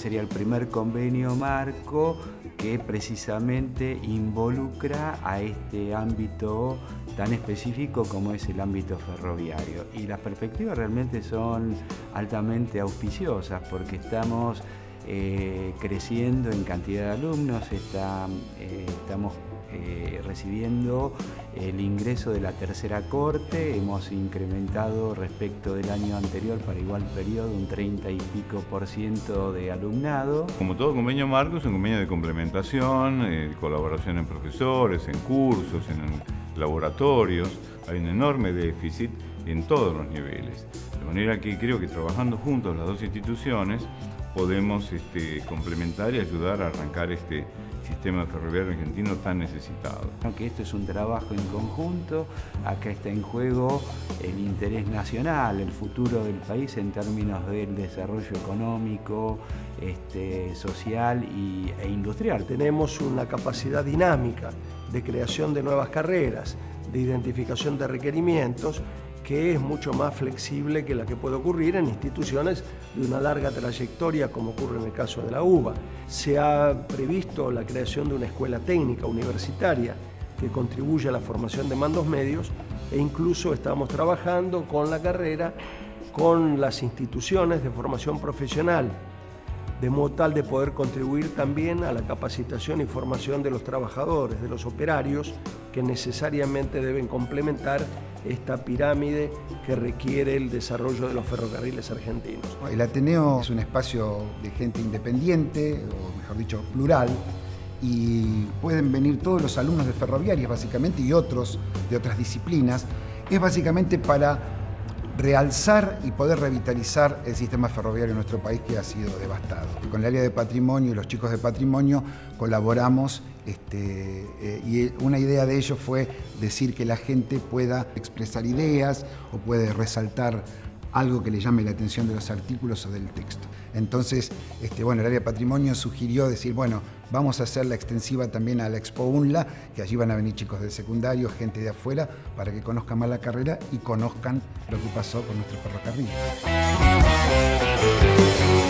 sería el primer convenio marco que precisamente involucra a este ámbito tan específico como es el ámbito ferroviario. Y las perspectivas realmente son altamente auspiciosas porque estamos creciendo en cantidad de alumnos, estamos recibiendo el ingreso de la tercera corte, hemos incrementado respecto del año anterior para igual periodo un 30 y pico % de alumnado. Como todo convenio marco es un convenio de complementación, colaboración en profesores, en cursos, en laboratorios. Hay un enorme déficit en todos los niveles, de manera que creo que trabajando juntos las dos instituciones podemos complementar y ayudar a arrancar este sistema ferroviario argentino tan necesitado. Que esto es un trabajo en conjunto, acá está en juego el interés nacional, el futuro del país en términos del desarrollo económico, social e industrial. Tenemos una capacidad dinámica de creación de nuevas carreras, de identificación de requerimientos, que es mucho más flexible que la que puede ocurrir en instituciones de una larga trayectoria, como ocurre en el caso de la UBA. Se ha previsto la creación de una escuela técnica universitaria que contribuye a la formación de mandos medios e incluso estamos trabajando con la carrera, con las instituciones de formación profesional, de modo tal de poder contribuir también a la capacitación y formación de los trabajadores, de los operarios, que necesariamente deben complementar esta pirámide que requiere el desarrollo de los ferrocarriles argentinos. El Ateneo es un espacio de gente independiente, o mejor dicho, plural, y pueden venir todos los alumnos de ferroviarias básicamente y otros de otras disciplinas. Es básicamente para realzar y poder revitalizar el sistema ferroviario en nuestro país, que ha sido devastado. Con el área de patrimonio y los chicos de patrimonio colaboramos y una idea de ello fue decir que la gente pueda expresar ideas o puede resaltar algo que le llame la atención de los artículos o del texto. Entonces, el área de patrimonio sugirió decir, bueno, vamos a hacerla extensiva también a la Expo UNLA, que allí van a venir chicos del secundario, gente de afuera, para que conozcan más la carrera y conozcan lo que pasó con nuestro ferrocarril.